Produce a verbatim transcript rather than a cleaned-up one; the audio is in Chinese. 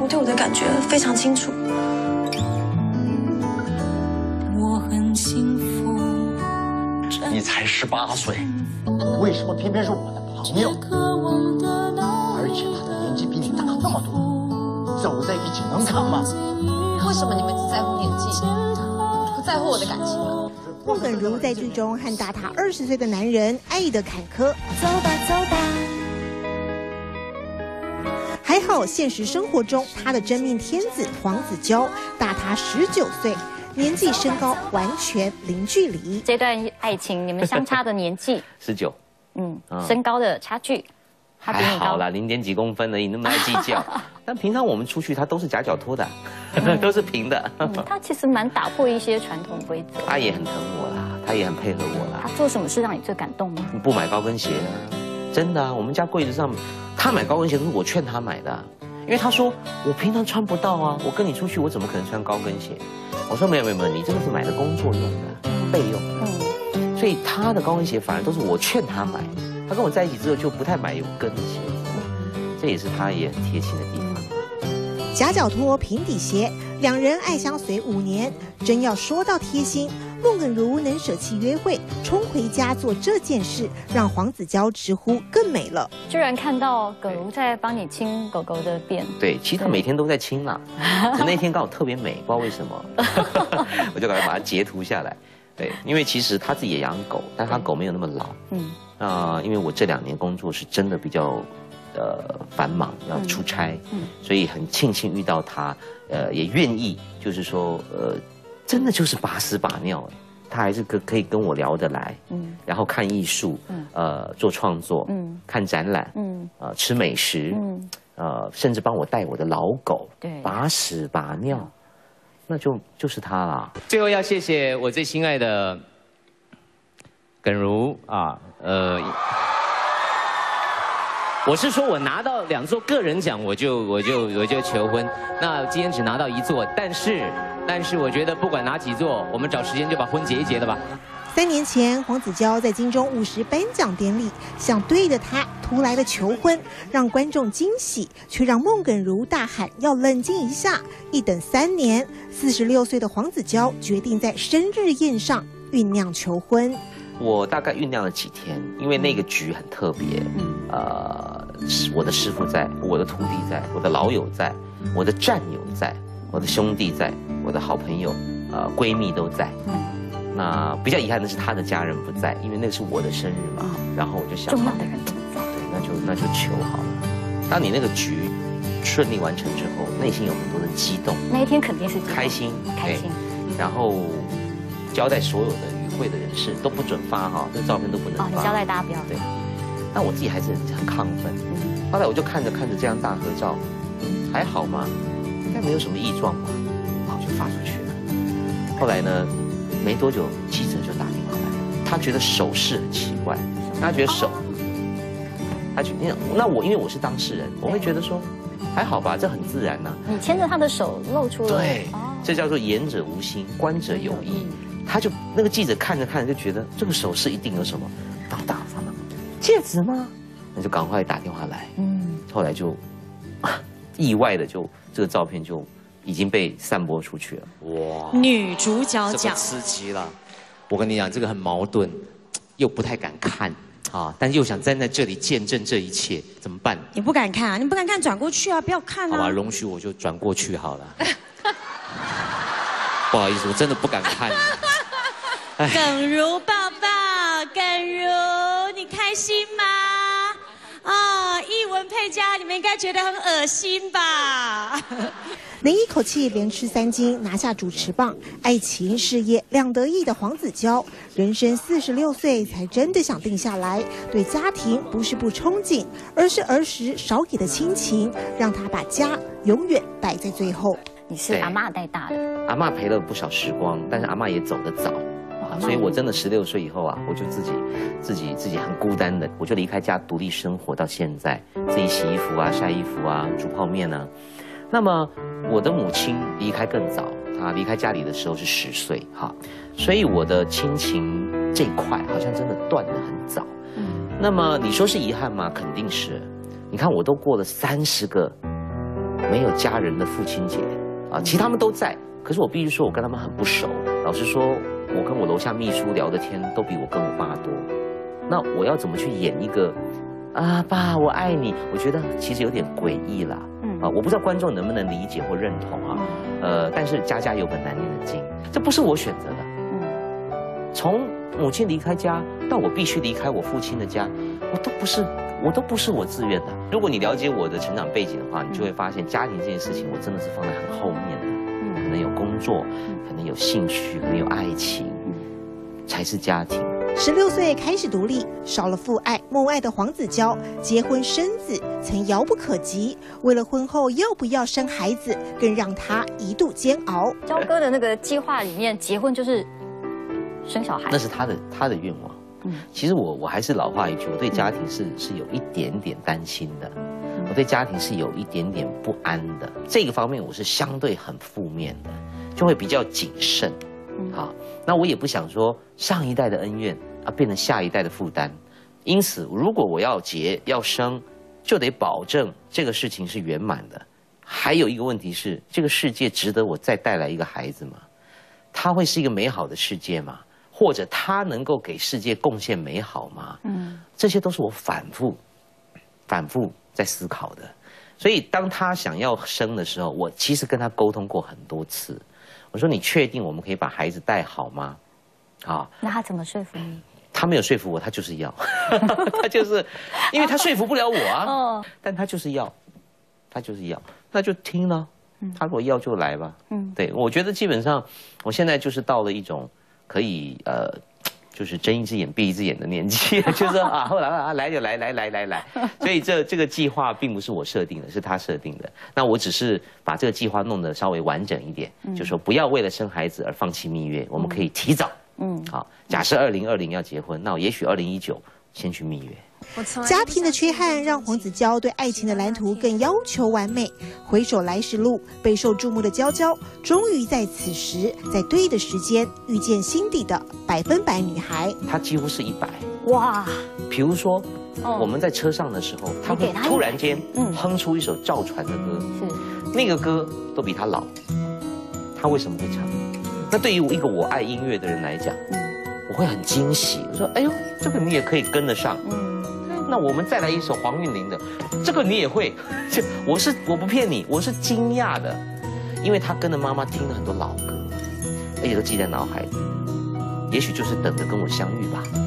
公对我的感觉非常清楚。 我很幸福。 你才十八岁，为什么偏偏是我的朋友？而且他的年纪比你大那么多，走在一起能扛吗？ 为什么你们只在乎年纪，不在乎我的感情啊？ 孟耿如在剧中和大她二十岁的男人爱的坎坷。 走吧，走吧。 还好，现实生活中她的真命天子黄子佼大她十九岁，年纪身高完全零距离。 这段爱情，你们相差的年纪十九， 嗯，身高的差距，他比你高还好啦，零点几公分而已，那么爱计较。但平常我们出去，他都是夹脚拖的，都是平的。 嗯，他其实蛮打破一些传统规则。 他也很疼我啦，他也很配合我啦。 他做什么事让你最感动吗？ 不买高跟鞋啊，真的啊，我们家柜子上，他买高跟鞋都是我劝他买的、啊，因为他说我平常穿不到啊，我跟你出去我怎么可能穿高跟鞋？我说没有没有没有，你这个是买的工作用的，备用。嗯，所以他的高跟鞋反而都是我劝他买，他跟我在一起之后就不太买有跟的鞋子，这也是他也很贴心的地方。 夹脚拖、平底鞋，两人爱相随五年。真要说到贴心，孟耿如能舍弃约会，冲回家做这件事，让黄子佼直呼更美了。 居然看到耿如在帮你清狗狗的便。 对，其实他每天都在清啦，只那天刚好特别美，不知道为什么，我就赶快把它截图下来。对，因为其实他自己也养狗，但他狗没有那么老。嗯，啊、呃，因为我这两年工作是真的比较。呃，繁忙要出差，嗯，所以很庆幸遇到他，呃，也愿意，就是说，呃，真的就是把屎把尿，他还是可可以跟我聊得来，嗯，然后看艺术，嗯，呃，做创作，嗯，看展览，嗯，呃，吃美食，嗯，呃，甚至帮我带我的老狗，对，把屎把尿，那就就是他啦。 最后要谢谢我最心爱的耿如啊，呃。我是说，我拿到两座个人奖，我就我就我就求婚。那今天只拿到一座，但是但是我觉得不管拿几座，我们找时间就把婚结一结了吧。 三年前，黄子佼在金钟五十颁奖典礼向对的他突来的求婚，让观众惊喜，却让孟耿如大喊要冷静一下。一等三年，四十六岁的黄子佼决定在生日宴上酝酿求婚。 我大概酝酿了几天，因为那个局很特别，呃，我的师傅在，我的徒弟在，我的老友在，我的战友在，我的兄弟在，我的好朋友、呃闺蜜都在。那比较遗憾的是他的家人不在，因为那个是我的生日嘛。然后我就想， 重要的人都在， 对，那就那就求好了。当你那个局顺利完成之后，内心有很多的激动。 那一天肯定是开心， 开心。 然后交代所有的会的人士都不准发哈，这照片都不能发。哦， 你交代大家不要。 对，但我自己还是很亢奋。后来我就看着看着这张大合照，还好吗？应该没有什么异状吧？然后就发出去了。后来呢，没多久记者就打电话来了，他觉得手势很奇怪，他觉得手，他觉得那我因为我是当事人，我会觉得说还好吧，这很自然呐。 你牵着他的手露出了。 对，这叫做言者无心，观者有意。他就那个记者看着看着就觉得这个手势一定有什么，放大放大，戒指吗？那就赶快打电话来。嗯，后来就意外的就这个照片就已经被散播出去了。 哇， 女主角奖刺激了！我跟你讲，这个很矛盾，又不太敢看啊，但又想站在这里见证这一切，怎么办？ 你不敢看啊？你不敢看，转过去啊，不要看啊。 好吧，容许我就转过去好了。不好意思，我真的不敢看。 耿如抱抱，耿如，你开心吗？啊、哦，艺文配家，你们应该觉得很恶心吧？ 能一口气连吃三金，拿下主持棒，爱情事业两得意的黄子佼，人生四十六岁才真的想定下来，对家庭不是不憧憬，而是儿时少给的亲情，让他把家永远摆在最后。 你是阿嬷带大的， 阿嬷陪了不少时光，但是阿嬷也走得早。所以我真的十六岁以后啊，我就自己自己自己很孤单的，我就离开家独立生活到现在，自己洗衣服啊、晒衣服啊、煮泡面啊。那么我的母亲离开更早，她离开家里的时候是十岁哈，所以我的亲情这一块好像真的断得很早。那么你说是遗憾吗？肯定是。你看我都过了三十个没有家人的父亲节啊，其他们都在，可是我必须说，我跟他们很不熟。老实说，我跟我楼下秘书聊的天都比我跟我爸多。那我要怎么去演一个啊爸我爱你？我觉得其实有点诡异啦。嗯啊，我不知道观众能不能理解或认同啊。呃，但是家家有本难念的经，这不是我选择的。嗯，从母亲离开家到我必须离开我父亲的家，我都不是。我都不是我自愿的。如果你了解我的成长背景的话，你就会发现家庭这件事情，我真的是放在很后面的。嗯，可能有工作，可能有兴趣，可能有爱情，才是家庭。 十六岁开始独立，少了父爱母爱的黄子佼，结婚生子曾遥不可及。为了婚后要不要生孩子，更让他一度煎熬。 佼哥的那个计划里面，结婚就是生小孩， 那是他的他的愿望。其实我我还是老话一句，我对家庭是是有一点点担心的，我对家庭是有一点点不安的。这个方面我是相对很负面的，就会比较谨慎。好，那我也不想说上一代的恩怨啊变成下一代的负担。因此，如果我要结要生，就得保证这个事情是圆满的。还有一个问题是，这个世界值得我再带来一个孩子吗？他会是一个美好的世界吗？或者他能够给世界贡献美好吗？嗯，这些都是我反复、反复在思考的。所以当他想要生的时候，我其实跟他沟通过很多次。我说：“你确定我们可以把孩子带好吗？”啊， 那他怎么说服你？ 他没有说服我，他就是要，他就是因为他说服不了我啊。哦，但他就是要，他就是要，那就听了。他如果要就来吧。嗯，对，我觉得基本上我现在就是到了一种。可以呃，就是睁一只眼闭一只眼的年纪，就是啊，后来啊来就来来来来来，所以这这个计划并不是我设定的，是他设定的。那我只是把这个计划弄得稍微完整一点，嗯、就说不要为了生孩子而放弃蜜月，我们可以提早。嗯，好，假设二零二零要结婚，那我也许二零一九先去蜜月。 家庭的缺憾让黄子佼对爱情的蓝图更要求完美。回首来时路，备受注目的佼佼，终于在此时，在对的时间遇见心底的百分百女孩。 她几乎是一百哇！ 比如说，哦、我们在车上的时候，她会突然间哼出一首赵传的歌，是那个歌都比她老，她为什么会唱？那对于一个我爱音乐的人来讲，嗯、我会很惊喜。我说：“哎呦，这个你也可以跟得上。”嗯。那我们再来一首黄韵玲的，这个你也会？我是我不骗你，我是惊讶的，因为他跟着妈妈听了很多老歌，而且都记在脑海里，也许就是等着跟我相遇吧。